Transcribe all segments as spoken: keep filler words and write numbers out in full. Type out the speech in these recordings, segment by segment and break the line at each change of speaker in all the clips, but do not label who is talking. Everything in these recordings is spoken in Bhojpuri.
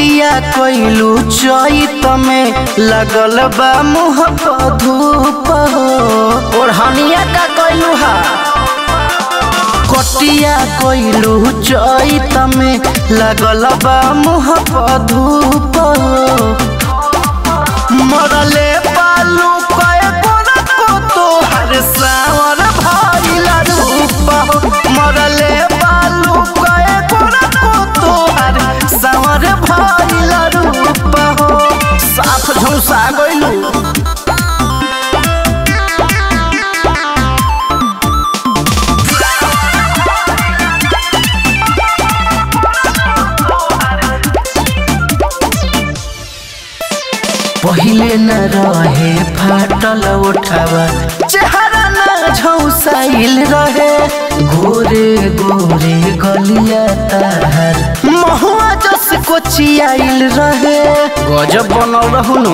कटिया कोइलू चैत में लगल बा मुँह पर धूप हो। और हनिया का कोइलू हा कटिया कोइलू चैत में लगल बा मुँह पर धूप हो। मरले पालू कए गोरा को तो हर सावर भइला रूप हो। मरले पालू कए गोरा को तो हर सावर भइला रूप हो। साफ झौसा गइलू पहिले न रहे फाटल उठावा चेहरा न झौसाइल रहे। गोरे गोरे गलिया तार महुआ जस कोचियाइल रहे। गजब बनल रहनु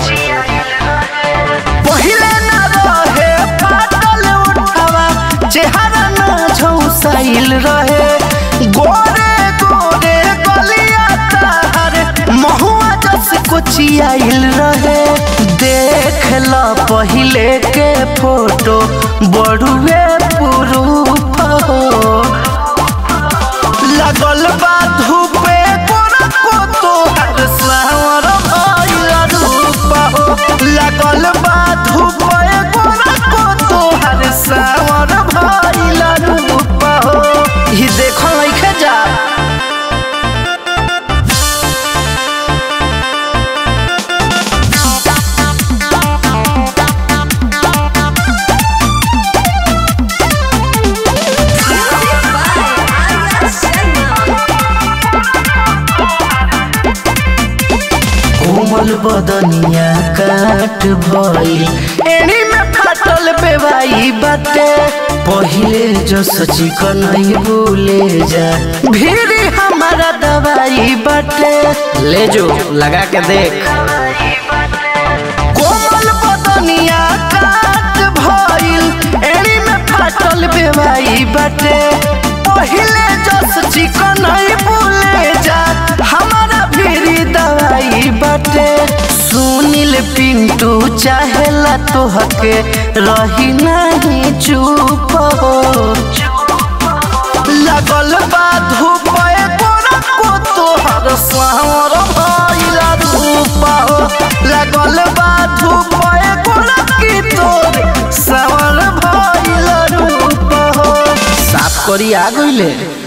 पहिले न रहे फाटल उठावा चेहरा न झौसाइल रहे। गोरे गोरे गलिया तार महुआ जस कोचियाइल रहे। देख ला पहिले के फोटो बड़ुए पुरूप हो। लगल बा धूपे गोरा को तो हर सावर भइला रूप हो। लगल बा धूपे गोरा को तो हर सावर भइला रूप हो। ही देखो लइके जा कोमल बदनिया काट भइल एनी में फाटल बेवाई बाटे। पहिले जो सची कन्हई भूले जा भीड़ हमारा दवाई बाटे। ले जो लगा के देख कोमल बदनिया काट भइल एनी में फाटल बेवाई बाटे। पहिले जो सची कन्हई भूले जा हमारा भीड़ दवाई बाटे। सुनील पिंटू चाहेला तोहके रही नहीं चुप हो। लगल बा धूप गोरा को तोहर सावर भइला रूप हो। लगल बा धूप गोरा की तोर सावर भइला रूप हो। साफ करी आ गइले।